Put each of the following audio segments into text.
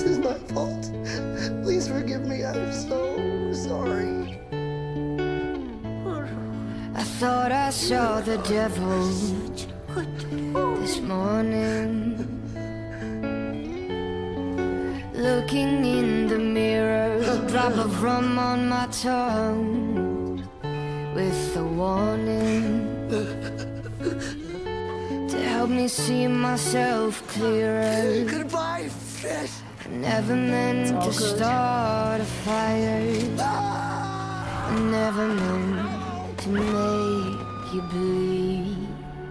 is my fault. Please forgive me. I'm so sorry. I thought I saw the devil this morning, looking in the mirror, a drop of rum on my tongue, with a warning to help me see myself clearer. Goodbye, fish. I never meant to start a fire. I never meant to make you bleed.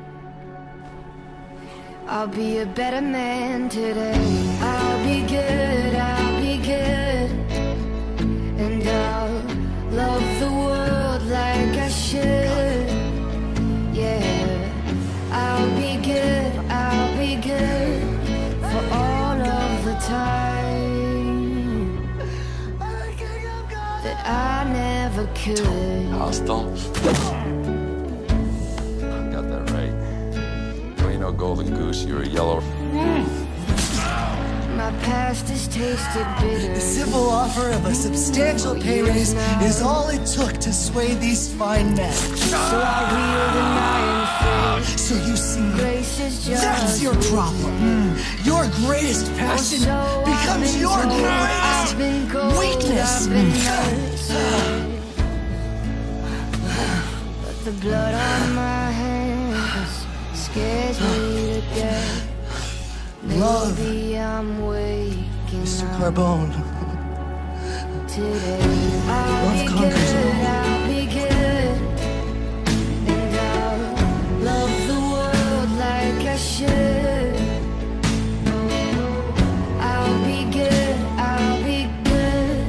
I'll be a better man today. I'll be good, I'll be good, and I'll love the world like I should. Yeah, I'll be good, I'll be good for all of the time that I never could. Hostile. Got that right. Well, you know, Golden Goose, you're a yellow. My past has tasted bitter. The simple offer of a substantial pay raise is all it took to sway these fine men. So I wield an iron fist. So you see, Grace is just that's your problem. Your greatest passion becomes your greatest weakness. But the blood on my hands scares me to death. Love, Maybe I'm waking Mr. up Carbone. today. I'll Love be conquers good, all. I'll be good, and I'll love the world like I should. I'll be good, I'll be good,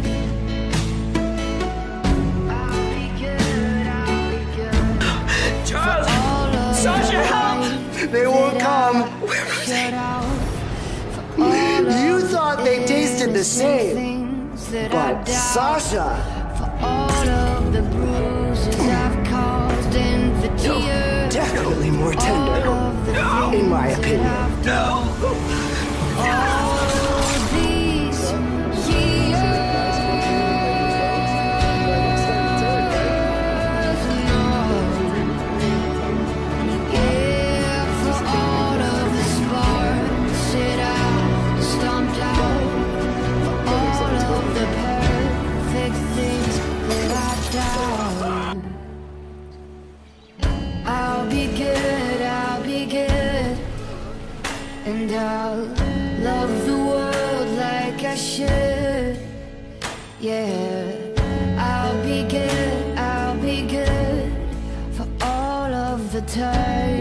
I'll be good, I'll be good. Charles! Sasha, help! They won't come. Where are they? You thought they tasted the same, but Sasha, for all of the bruises I've caused and the tears, definitely more tender, in my opinion. all these years, yeah, for all of the sparks that I stomped out, for all of the perfect things that I doubt. I'll be good, I'll be good, and I'll love the world like I should. Yeah, I'll be good, I'll be good for all of the time